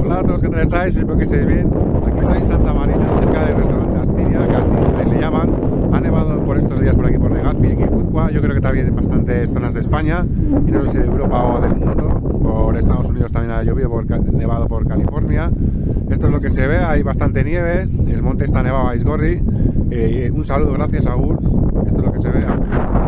Hola a todos, ¿qué tal estáis? Espero que estéis bien. Aquí estoy en Santa Marina, cerca del restaurante Astiria, Castilla le llaman. Ha nevado por estos días por aquí por Legazpi, en Guipúzcoa. Yo creo que también en bastantes zonas de España, y no sé si de Europa o del mundo. Por Estados Unidos también ha llovido, nevado por California. Esto es lo que se ve, hay bastante nieve, el monte está nevado a Aizgorri. Un saludo, gracias Agur. Esto es lo que se ve.